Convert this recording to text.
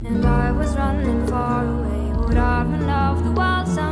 And I was running far away, would I run off the wild sound?